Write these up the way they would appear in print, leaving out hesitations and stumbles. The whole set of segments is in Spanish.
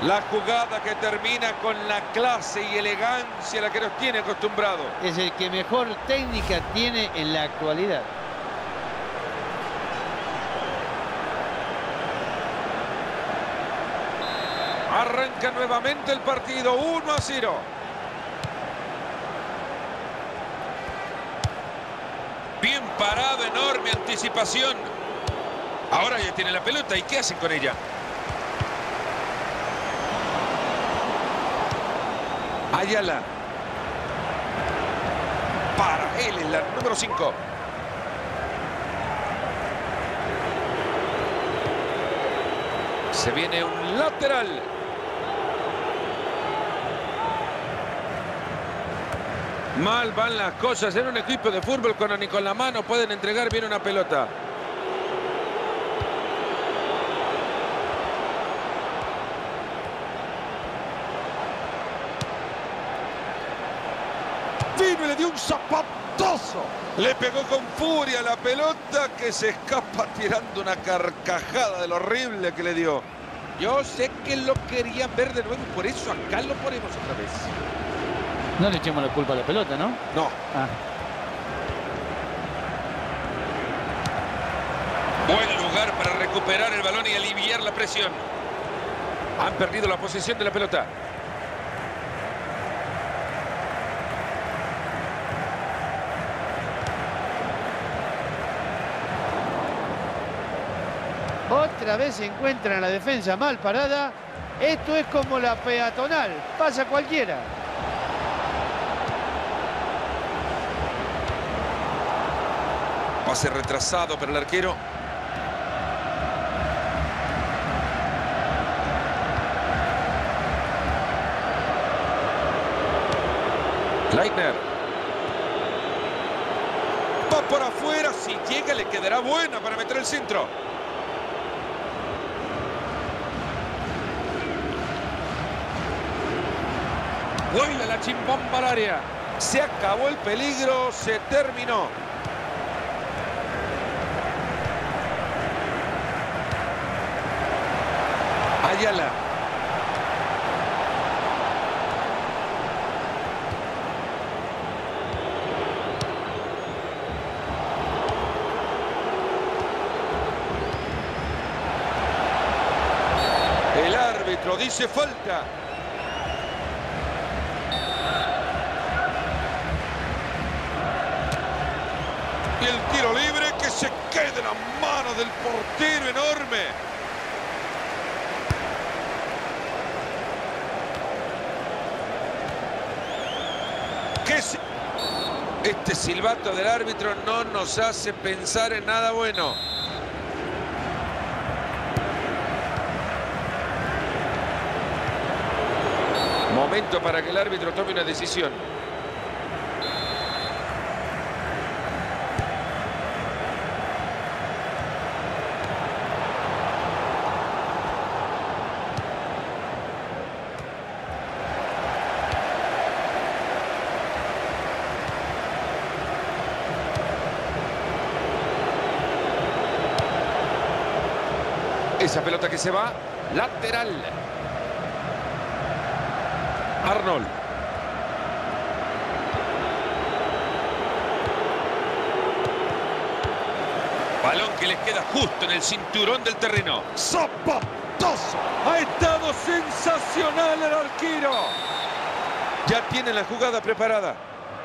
La jugada que termina con la clase y elegancia a la que nos tiene acostumbrado. Es el que mejor técnica tiene en la actualidad. Arranca nuevamente el partido, 1-0. Bien parado, enorme anticipación. Ahora ya tiene la pelota, ¿y qué hacen con ella? Ayala. Para él es la número 5. Se viene un lateral. Mal van las cosas en un equipo de fútbol cuando ni con la mano pueden entregar bien una pelota. Vino y le dio un zapatazo. Le pegó con furia la pelota que se escapa tirando una carcajada de lo horrible que le dio. Yo sé que lo querían ver de nuevo y por eso acá lo ponemos otra vez. No le echemos la culpa a la pelota, ¿no? No. Ah. Buen lugar para recuperar el balón y aliviar la presión. Han perdido la posesión de la pelota. Otra vez se encuentra en la defensa mal parada. Esto es como la peatonal. Pasa cualquiera. Pase retrasado para el arquero. Leitner. Va por afuera. Si llega le quedará buena para meter el centro. Vuela la chimbomba al área. Se acabó el peligro. Se terminó. Ayala. El árbitro dice falta. Y el tiro libre que se quede en la mano del portero enorme. Este silbato del árbitro no nos hace pensar en nada bueno. Momento para que el árbitro tome una decisión. Esa pelota que se va, lateral. Arnold. Balón que les queda justo en el cinturón del terreno. ¡Zapatazo! Ha estado sensacional el arquero. Ya tiene la jugada preparada.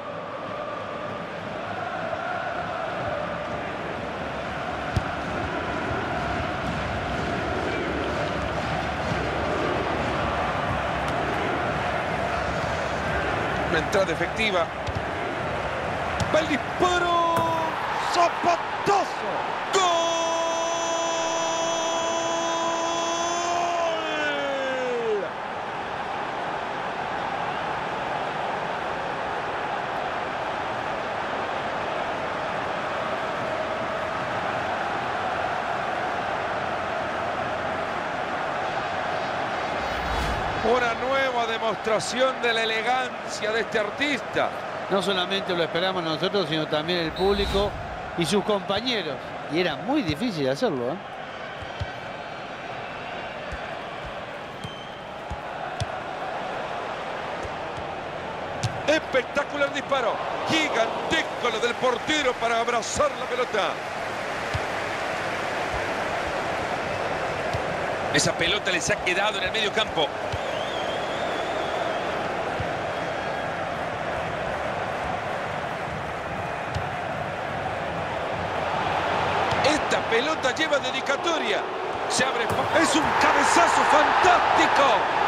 Una entrada efectiva. Va el disparo. ¡Zapatazo! ¡Gol! Una nueva demostración de la elegancia de este artista. No solamente lo esperamos nosotros, sino también el público y sus compañeros. Y era muy difícil hacerlo, ¿eh? Espectacular disparo. Gigantesco lo del portero para abrazar la pelota. Esa pelota les ha quedado en el medio campo. Esta pelota lleva dedicatoria. Se abre. Es un cabezazo fantástico.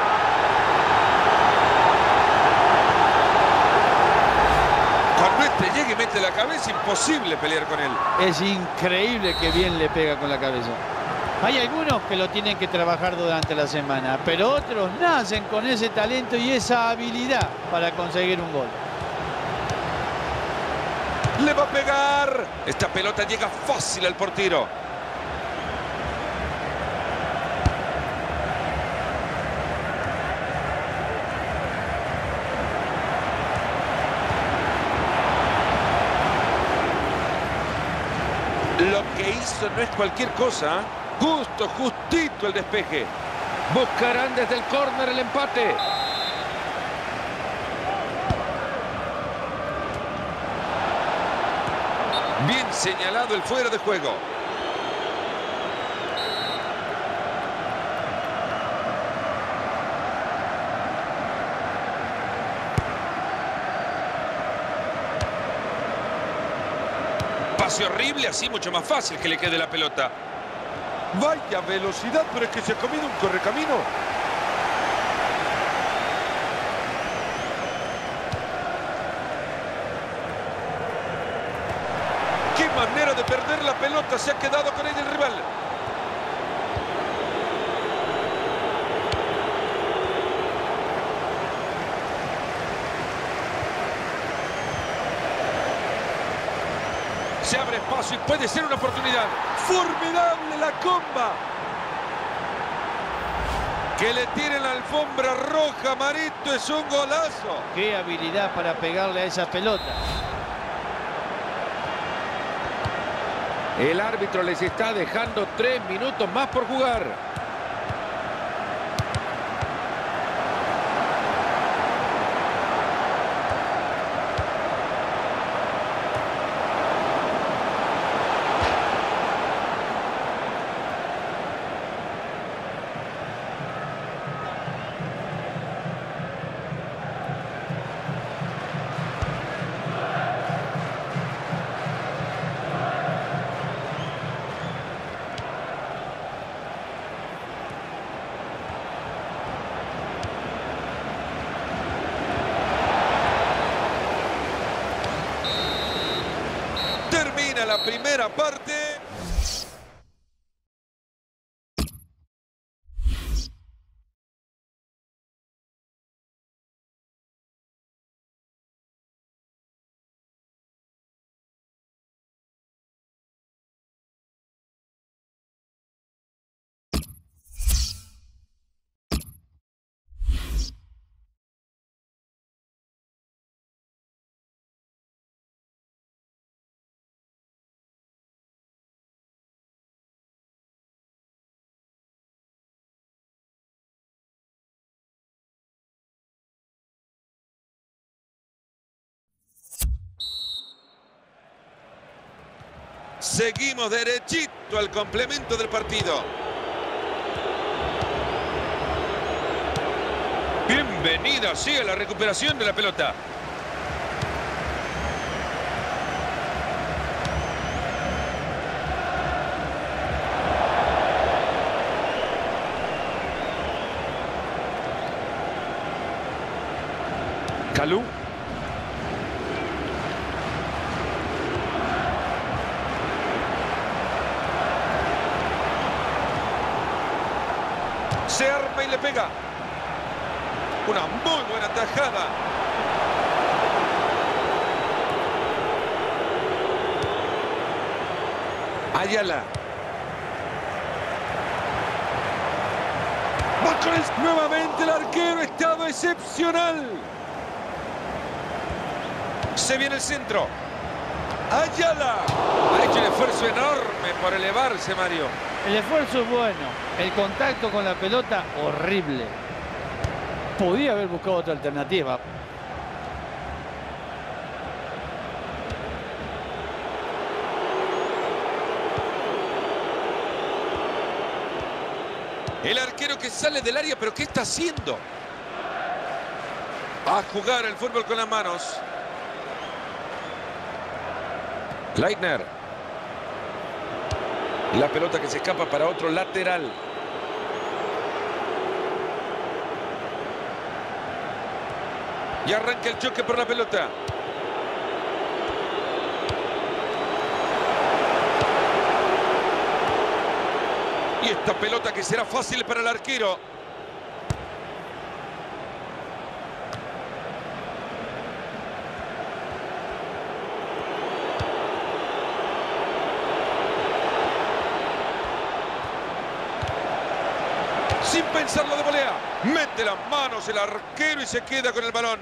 Cuando este llegue y mete la cabeza, imposible pelear con él. Es increíble que bien le pega con la cabeza. Hay algunos que lo tienen que trabajar durante la semana, pero otros nacen con ese talento y esa habilidad para conseguir un gol. Le va a pegar. Esta pelota llega fácil al portero. Lo que hizo no es cualquier cosa. Justo, justito el despeje. Buscarán desde el córner el empate. Bien señalado el fuera de juego. Pase horrible, así mucho más fácil que le quede la pelota. Vaya velocidad, pero es que se ha comido un correcamino. ¡Qué manera de perder la pelota! Se ha quedado con ella el rival. Se abre espacio y puede ser una oportunidad. ¡Formidable la comba! Que le tiren la alfombra roja, Marito, es un golazo. Qué habilidad para pegarle a esa pelota. El árbitro les está dejando 3 minutos más por jugar. Termina la primera parte. Seguimos derechito al complemento del partido. Bienvenida, sí, a la recuperación de la pelota. Kalou. Se arma y le pega. Una muy buena tajada. Ayala. Va con el... Nuevamente el arquero, estado excepcional. Se viene el centro. Ayala. Ha hecho un esfuerzo enorme por elevarse, Mario. El esfuerzo es bueno. El contacto con la pelota, horrible. Podía haber buscado otra alternativa. El arquero que sale del área, pero ¿qué está haciendo? A jugar el fútbol con las manos. Leitner. La pelota que se escapa para otro lateral. Y arranca el choque por la pelota. Y esta pelota que será fácil para el arquero. Sin pensarlo de volea. Mete las manos el arquero y se queda con el balón.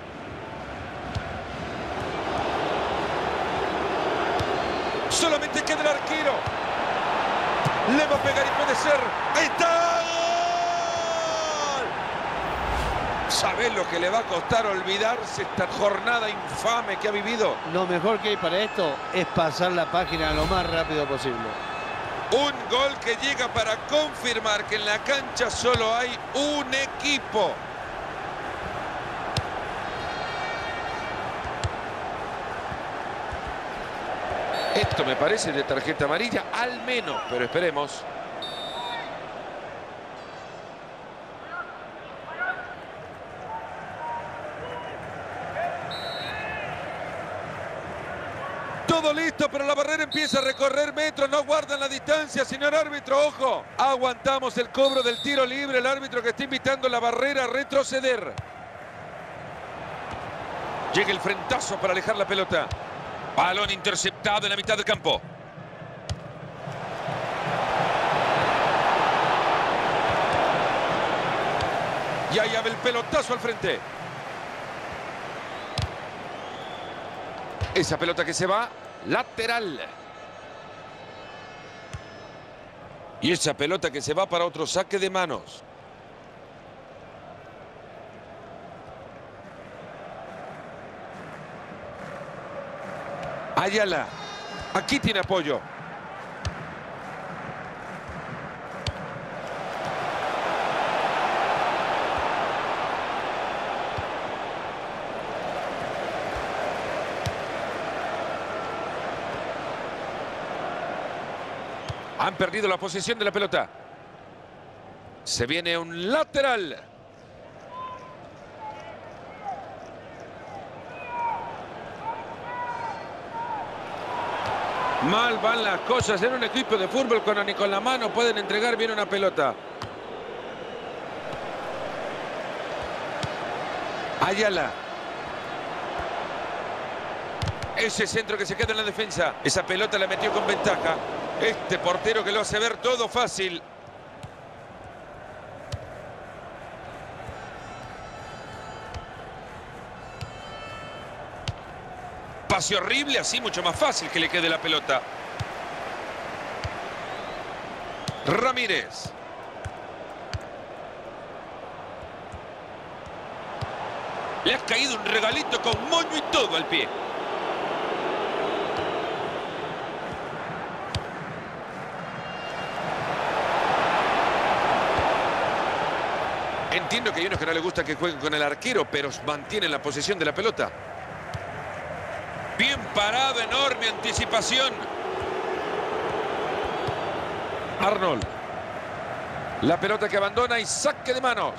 Solamente queda el arquero. Le va a pegar y puede ser. ¡Ahí está! ¡Gol! ¿Sabés lo que le va a costar olvidarse esta jornada infame que ha vivido? Lo mejor que hay para esto es pasar la página lo más rápido posible. Un gol que llega para confirmar que en la cancha solo hay un equipo. Esto me parece de tarjeta amarilla, al menos, pero esperemos. Todo listo, pero la barrera empieza a recorrer metros. No guardan la distancia, señor árbitro. Ojo, aguantamos el cobro del tiro libre. El árbitro que está invitando a la barrera a retroceder. Llega el frentazo para alejar la pelota. Balón interceptado en la mitad del campo. Y ahí va el pelotazo al frente. Esa pelota que se va, lateral. Y esa pelota que se va para otro saque de manos. Ayala. Aquí tiene apoyo. Han perdido la posesión de la pelota. Se viene un lateral. Mal van las cosas en un equipo de fútbol cuando ni con la mano pueden entregar bien una pelota. Ayala. Ese centro que se queda en la defensa. Esa pelota la metió con ventaja. Este portero que lo hace ver todo fácil. Pase horrible, así mucho más fácil que le quede la pelota. Ramírez. Le ha caído un regalito con moño y todo al pie. Entiendo que hay unos que no les gusta que jueguen con el arquero, pero mantienen la posesión de la pelota. Bien parado, enorme anticipación. Arnold. La pelota que abandona y saque de manos.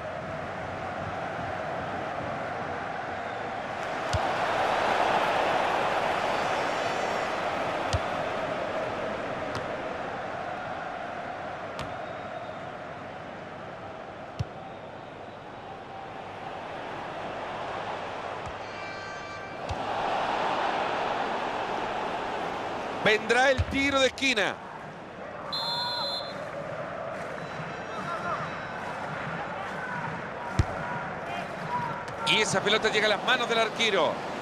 Vendrá el tiro de esquina. Y esa pelota llega a las manos del arquero.